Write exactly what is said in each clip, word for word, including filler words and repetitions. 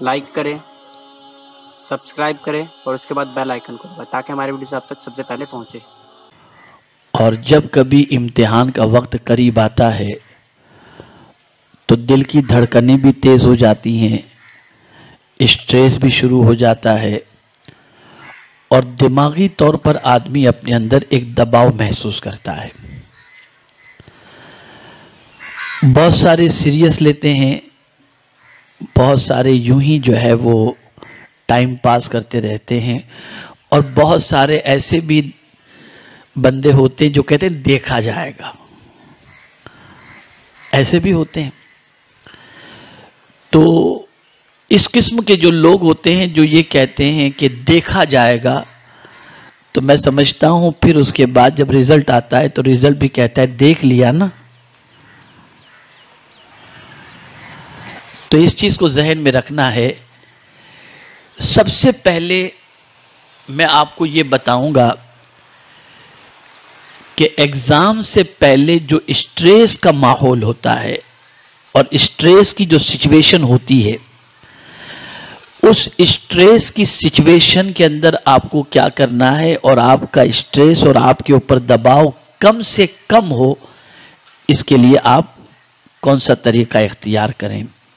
Like کریں، subscribe کریں اور اس کے بعد بیل آئیکن کو دبائیں تاکہ ہماری ویڈیوز آپ تک سب سے پہلے پہنچے۔ اور جب کبھی امتحان کا وقت قریب آتا ہے تو دل کی دھڑکنیں بھی تیز ہو جاتی ہیں، اسٹریس بھی شروع ہو جاتا ہے اور دماغی طور پر آدمی اپنے اندر ایک دباؤ محسوس کرتا ہے۔ بہت سارے سیریس لیتے ہیں، بہت سارے یوں ہی جو ہے وہ ٹائم پاس کرتے رہتے ہیں، اور بہت سارے ایسے بھی بندے ہوتے ہیں جو کہتے ہیں دیکھا جائے گا، ایسے بھی ہوتے ہیں۔ تو اس قسم کے جو لوگ ہوتے ہیں جو یہ کہتے ہیں کہ دیکھا جائے گا، تو میں سمجھتا ہوں پھر اس کے بعد جب ریزلٹ آتا ہے تو ریزلٹ بھی کہتا ہے دیکھ لیا نا۔ تو اس چیز کو ذہن میں رکھنا ہے۔ سب سے پہلے میں آپ کو یہ بتاؤں گا کہ ایگزام سے پہلے جو اسٹریس کا ماحول ہوتا ہے اور اسٹریس کی جو سچویشن ہوتی ہے، اس اسٹریس کی سچویشن کے اندر آپ کو کیا کرنا ہے اور آپ کا اسٹریس اور آپ کے اوپر دباؤ کم سے کم ہو، اس کے لیے آپ کون سا طریقہ اختیار کریں۔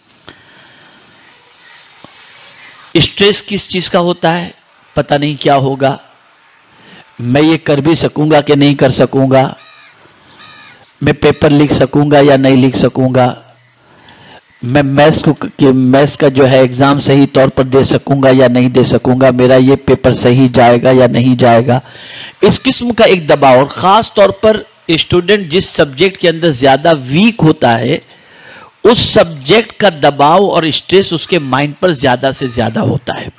اسٹریس کس چیز کا ہوتا ہے؟ پتہ نہیں کیا ہوگا، میں یہ کر بھی سکوں گا کہ نہیں کر سکوں گا، میں پیپر لکھ سکوں گا یا نہیں لکھ سکوں گا، میں میتھس کو میتھس کا جو ہے ایگزام صحیح طور پر دے سکوں گا یا نہیں دے سکوں گا، میرا یہ پیپر صحیح جائے گا یا نہیں جائے گا۔ اس قسم کا ایک دباؤ، اور خاص طور پر اسٹوڈنٹ جس سبجیکٹ کے اندر زیادہ ویک ہوتا ہے اس سبجیکٹ کا دباؤ اور اسٹریس اس کے مائنڈ پر زیادہ سے زیادہ ہوتا ہے۔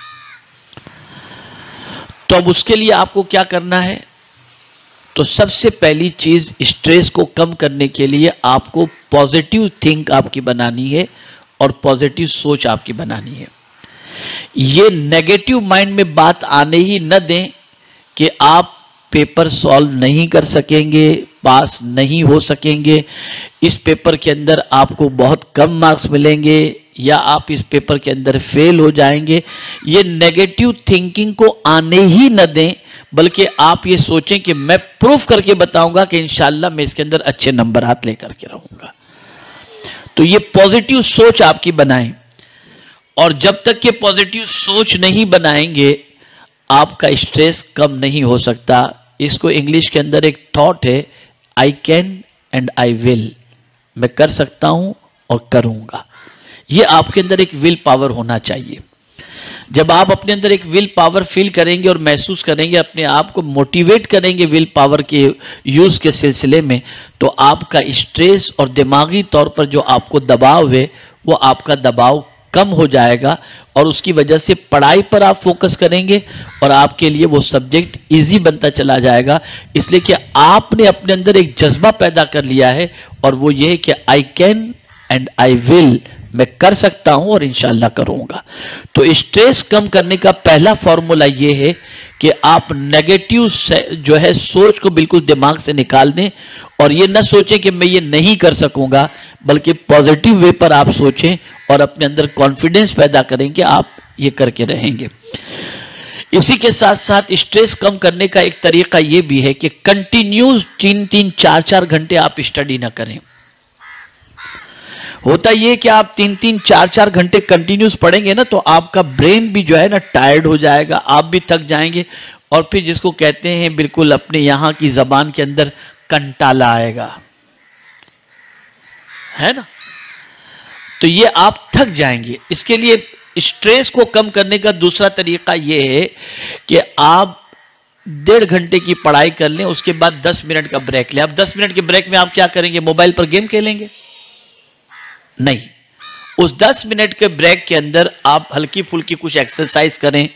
تو اب اس کے لیے آپ کو کیا کرنا ہے؟ تو سب سے پہلی چیز اسٹریس کو کم کرنے کے لیے آپ کو پازیٹیو تھنک آپ کی بنانی ہے اور پازیٹیو سوچ آپ کی بنانی ہے۔ یہ نیگیٹو مائنڈ میں بات آنے ہی نہ دیں کہ آپ پیپر سالو نہیں کر سکیں گے، پاس نہیں ہو سکیں گے، اس پیپر کے اندر آپ کو بہت کم مارکس ملیں گے، یا آپ اس پیپر کے اندر فیل ہو جائیں گے۔ یہ نیگیٹو تھنکنگ کو آنے ہی نہ دیں، بلکہ آپ یہ سوچیں کہ میں پروف کر کے بتاؤں گا کہ انشاءاللہ میں اس کے اندر اچھے نمبرات لے کر کے رہوں گا۔ تو یہ پازیٹیو سوچ آپ کی بنائیں، اور جب تک کہ پازیٹیو سوچ نہیں بنائیں گے آپ کا اسٹریس کم نہیں ہو سکتا۔ اس کو انگلش کے اندر ایک تھاٹ ہے، آئی کین اینڈ آئی ول، میں کر سکتا ہوں اور کروں گا۔ یہ آپ کے اندر ایک ول پاور ہونا چاہیے۔ جب آپ اپنے اندر ایک ول پاور فیل کریں گے اور محسوس کریں گے، اپنے آپ کو موٹیویٹ کریں گے ول پاور کے یوز کے سلسلے میں، تو آپ کا اسٹریس اور دماغی طور پر جو آپ کو دباؤ ہے وہ آپ کا دباؤ کم ہو جائے گا، اور اس کی وجہ سے پڑھائی پر آپ فوکس کریں گے اور آپ کے لیے وہ سبجیکٹ ایزی بنتا چلا جائے گا، اس لیے کہ آپ نے اپنے اندر ایک جذبہ پیدا کر لیا ہے، اور وہ یہ ہے کہ آئی کین اینڈ آئی ول، میں کر سکتا ہوں اور انشاءاللہ کروں گا۔ تو اسٹریس کم کرنے کا پہلا فارمولا یہ ہے کہ آپ نیگیٹو جو ہے سوچ کو بالکل دماغ سے نکال دیں، اور یہ نہ سوچیں کہ میں یہ نہیں کر سکوں گا، بلکہ پازیٹیو وے پر آپ سوچیں اور اپنے اندر کانفیڈنس پیدا کریں کہ آپ یہ کر کے رہیں گے۔ اسی کے ساتھ ساتھ اسٹریس کم کرنے کا ایک طریقہ یہ بھی ہے کہ کنٹینیوز تین تین چار چار گھنٹے آپ اسٹڈی نہ کریں۔ ہوتا یہ کہ آپ تین تین چار چار گھنٹے کنٹینیوز پڑھیں گے نا، تو آپ کا برین بھی جو ہے نا ٹائرڈ ہو جائے گا، آپ بھی تھک جائیں گے، اور پھر جس کو کہتے ہیں بالکل اپنے یہاں کی زبان کے اندر کنٹالا آئے گا، ہے نا؟ تو یہ آپ تھک جائیں گے۔ اس کے لیے اسٹریس کو کم کرنے کا دوسرا طریقہ یہ ہے کہ آپ ڈیڑھ گھنٹے کی پڑھائی کر لیں، اس کے بعد دس منٹ کا بریک لیں۔ اب دس منٹ کے بریک میں آپ کیا کریں گے؟ موبائل پر گیم کھیلیں گے؟ نہیں، اس دس منٹ کے بریک کے اندر آپ ہلکی پھلکی کچھ ایکسرسائز کریں،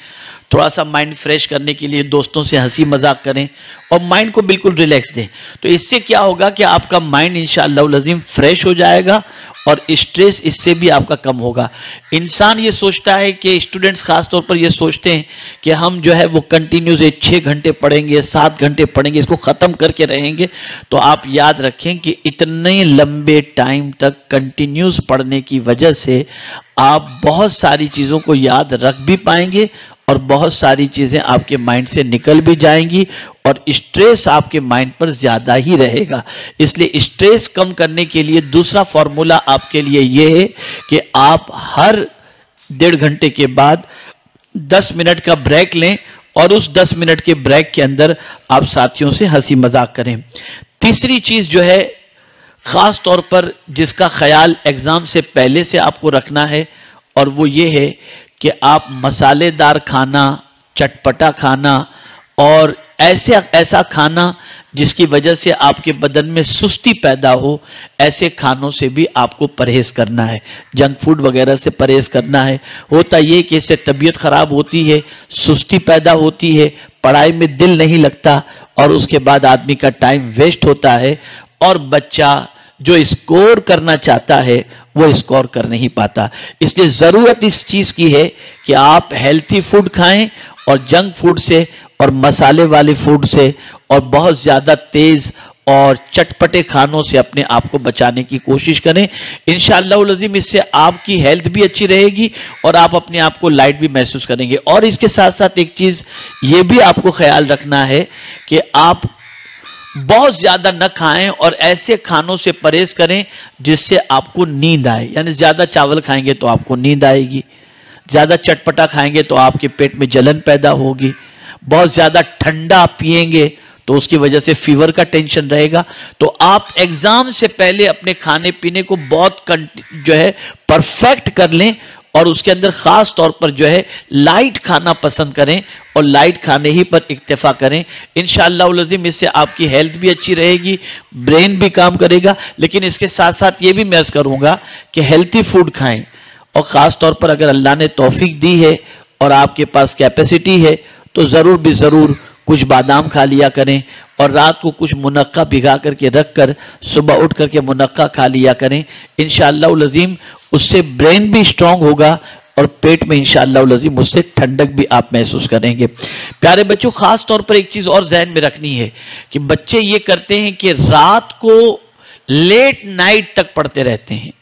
تھوڑا سا مائنڈ فریش کرنے کے لیے دوستوں سے ہنسی مذاق کریں اور مائنڈ کو بالکل ریلیکس دیں. تو اس سے کیا ہوگا کہ آپ کا مائنڈ انشاءاللہ العظیم فریش ہو جائے گا اور اسٹریس اس سے بھی آپ کا کم ہوگا. انسان یہ سوچتا ہے کہ اسٹوڈنٹس خاص طور پر یہ سوچتے ہیں کہ ہم جو ہے وہ کنٹینیوز چھ گھنٹے پڑھیں گے, سات گھنٹے پڑھیں گے, اس کو ختم کر کے رہیں گے. تو آپ یاد رکھیں کہ اتنے لمبے ٹائم تک کنٹینیوز پڑھنے کی وجہ سے آپ بہت ساری چیزوں کو یاد رکھ بھی پائیں گے اور بہت ساری چیزیں آپ کے مائنڈ سے نکل بھی جائیں گی اور اسٹریس آپ کے مائنڈ پر زیادہ ہی رہے گا. اس لیے اسٹریس کم کرنے کے لیے دوسرا فارمولا آپ کے لیے یہ ہے کہ آپ ہر ڈیڑھ گھنٹے کے بعد دس منٹ کا بریک لیں اور اس دس منٹ کے بریک کے اندر آپ ساتھیوں سے ہنسی مذاق کریں. تیسری چیز جو ہے خاص طور پر جس کا خیال ایگزام سے پہلے سے آپ کو رکھنا ہے اور وہ یہ ہے کہ آپ مسالے دار کھانا, چٹپٹا کھانا اور ایسے ایسا کھانا جس کی وجہ سے آپ کے بدن میں سستی پیدا ہو, ایسے کھانوں سے بھی آپ کو پرہیز کرنا ہے. جنک فوڈ وغیرہ سے پرہیز کرنا ہے. ہوتا یہ کہ اس سے طبیعت خراب ہوتی ہے, سستی پیدا ہوتی ہے, پڑھائی میں دل نہیں لگتا اور اس کے بعد آدمی کا ٹائم ویسٹ ہوتا ہے اور بچہ جو اسکور کرنا چاہتا ہے وہ اسکور کر نہیں پاتا. اس لیے ضرورت اس چیز کی ہے کہ آپ ہیلتھی فوڈ کھائیں اور جنک فوڈ سے اور مسالے والے فوڈ سے اور بہت زیادہ تیز اور چٹپٹے کھانوں سے اپنے آپ کو بچانے کی کوشش کریں. انشاءاللہ العظیم اس سے آپ کی ہیلتھ بھی اچھی رہے گی اور آپ اپنے آپ کو لائٹ بھی محسوس کریں گے. اور اس کے ساتھ ساتھ ایک چیز یہ بھی آپ کو خیال رکھنا ہے کہ آپ بہت زیادہ نہ کھائیں اور ایسے کھانوں سے پرہیز کریں جس سے آپ کو نیند آئے. یعنی زیادہ چاول کھائیں گے تو آپ کو نیند آئے گی, زیادہ چٹپٹا کھائیں گے تو آپ کے پیٹ میں جلن پیدا ہوگی, بہت زیادہ ٹھنڈا پئیں گے تو اس کی وجہ سے فیور کا ٹینشن رہے گا. تو آپ ایگزام سے پہلے اپنے کھانے پینے کو بہت جو ہے پرفیکٹ کر لیں اور اس کے اندر خاص طور پر جو ہے لائٹ کھانا پسند کریں اور لائٹ کھانے ہی پر اکتفا کریں. انشاءاللہ العظیم اس سے آپ کی ہیلتھ بھی اچھی رہے گی, برین بھی کام کرے گا. لیکن اس کے ساتھ ساتھ یہ بھی میں عرض کروں گا کہ ہیلتھی فوڈ کھائیں اور خاص طور پر اگر اللہ نے توفیق دی ہے اور آپ کے پاس کیپیسٹی ہے تو ضرور بھی ضرور کچھ بادام کھا لیا کریں اور رات کو کچھ منقع بھگا کر کے رکھ کر صبح اٹھ کر کے منقع کھا لیا کریں. انشاءاللہ العظیم اس سے برین بھی اسٹرانگ ہوگا اور پیٹ میں انشاءاللہ العظیم اس سے ٹھنڈک بھی آپ محسوس کریں گے. پیارے بچوں, خاص طور پر ایک چیز اور ذہن میں رکھنی ہے کہ بچے یہ کرتے ہیں کہ رات کو لیٹ نائٹ تک پڑھتے رہتے ہیں.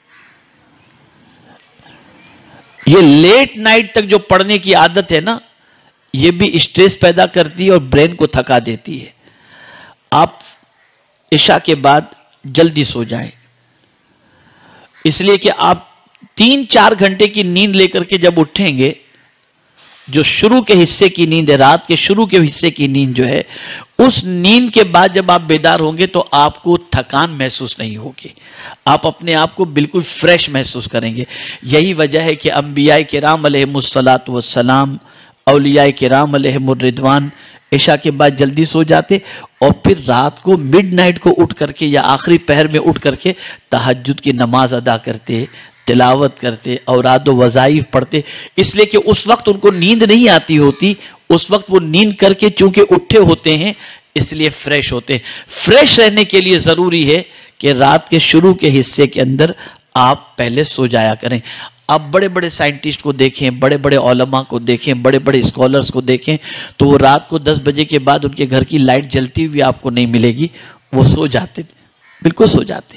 یہ لیٹ نائٹ تک جو پڑھنے کی عادت ہے نا, یہ بھی اسٹریس پیدا کرتی ہے اور برین کو تھکا دیتی ہے. آپ عشاء کے بعد جلدی سو جائیں, اس لیے کہ آپ تین چار گھنٹے کی نیند لے کر کے جب اٹھیں گے, جو شروع کے حصے کی نیند ہے, رات کے شروع کے حصے کی نیند جو ہے, اس نیند کے بعد جب آپ بیدار ہوں گے تو آپ کو تھکان محسوس نہیں ہوگی, آپ اپنے آپ کو بالکل فریش محسوس کریں گے. یہی وجہ ہے کہ انبیاء کرام علیہم الصلاۃ والسلام, اولیاء کرام علیہم الرضوان عشاء کے بعد جلدی سو جاتے اور پھر رات کو مڈ نائٹ کو اٹھ کر کے یا آخری پہر میں اٹھ کر کے تہجد کی نماز ادا کرتے, تلاوت کرتے, اوراد و وظائف پڑھتے. اس لیے کہ اس وقت ان کو نیند نہیں آتی ہوتی, اس وقت وہ نیند کر کے چونکہ اٹھے ہوتے ہیں اس لیے فریش ہوتے ہیں. فریش رہنے کے لیے ضروری ہے کہ رات کے شروع کے حصے کے اندر آپ پہلے سو جایا کریں. آپ بڑے بڑے سائنٹسٹ کو دیکھیں, بڑے بڑے علماء کو دیکھیں, بڑے بڑے اسکالرز کو دیکھیں تو وہ رات کو دس بجے کے بعد ان کے گھر کی لائٹ جلتی ہوئی آپ کو نہیں ملے گی, وہ سو جاتے, بالکل سو جاتے.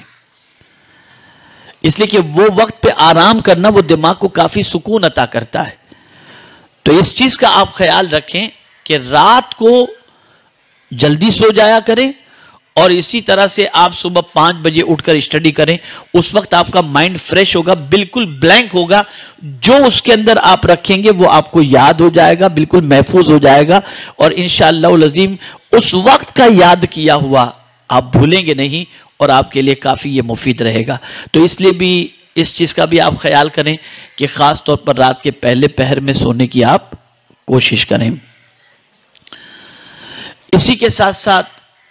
اس لیے کہ وہ وقت پہ آرام کرنا وہ دماغ کو کافی سکون عطا کرتا ہے. تو اس چیز کا آپ خیال رکھیں کہ رات کو جلدی سو جایا کریں اور اسی طرح سے آپ صبح پانچ بجے اٹھ کر اسٹڈی کریں. اس وقت آپ کا مائنڈ فریش ہوگا, بالکل بلینک ہوگا, جو اس کے اندر آپ رکھیں گے وہ آپ کو یاد ہو جائے گا, بالکل محفوظ ہو جائے گا اور انشاءاللہ العظیم اس وقت کا یاد کیا ہوا آپ بھولیں گے نہیں اور آپ کے لیے کافی یہ مفید رہے گا. تو اس لیے بھی اس چیز کا بھی آپ خیال کریں کہ خاص طور پر رات کے پہلے پہر میں سونے کی آپ کوشش کریں. اسی کے ساتھ ساتھ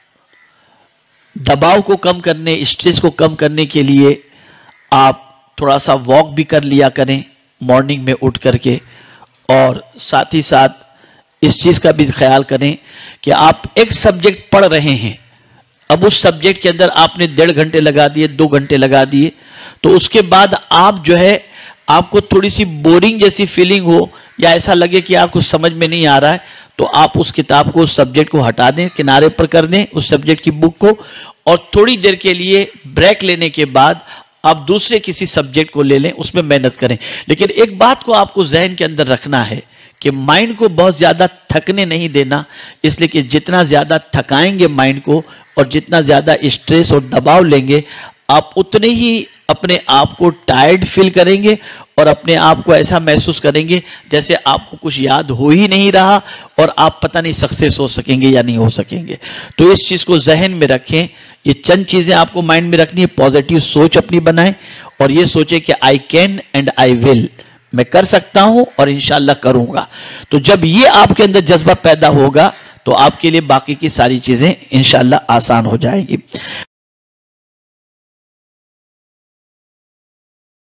دباؤ کو کم کرنے, اسٹریس کو کم کرنے کے لیے آپ تھوڑا سا واک بھی کر لیا کریں مارننگ میں اٹھ کر کے, اور ساتھ ہی ساتھ اس چیز کا بھی خیال کریں کہ آپ ایک سبجیکٹ پڑھ رہے ہیں، اب اس سبجیکٹ کے اندر آپ نے ڈیڑھ گھنٹے لگا دیے، دو گھنٹے لگا دیے، تو اس کے بعد آپ جو ہے آپ کو تھوڑی سی بورنگ جیسی فیلنگ ہو یا ایسا لگے کہ آپ کو سمجھ میں نہیں آ رہا ہے، تو آپ اس کتاب کو، اس سبجیکٹ کو ہٹا دیں، کنارے پر کر دیں اس سبجیکٹ کی بک کو، اور تھوڑی دیر کے لیے بریک لینے کے بعد آپ دوسرے کسی سبجیکٹ کو لے لیں، اس میں محنت کریں۔ لیکن ایک بات کو آپ کو ذہن کے اندر رکھنا ہے کہ مائنڈ کو بہت زیادہ تھکنے نہیں دینا، اس لیے کہ جتنا زیادہ تھکائیں گے مائنڈ کو اور جتنا زیادہ اسٹریس اور دباؤ لیں گے، آپ اتنے ہی اپنے آپ کو ٹائرڈ فیل کریں گے اور اپنے آپ کو ایسا محسوس کریں گے جیسے آپ کو کچھ یاد ہو ہی نہیں رہا اور آپ پتہ نہیں سکسیس ہو سکیں گے یا نہیں ہو سکیں گے۔ تو اس چیز کو ذہن میں رکھیں، یہ چند چیزیں آپ کو مائنڈ میں رکھنی ہے۔ پازیٹیو سوچ اپنی بنائیں اور یہ سوچیں کہ آئی کین اینڈ آئی ول، میں کر سکتا ہوں اور انشاءاللہ کروں گا۔ تو جب یہ آپ کے اندر جذبہ پیدا ہوگا تو آپ کے لیے باقی کی ساری چیزیں انشاءاللہ آسان ہو جائیں گی۔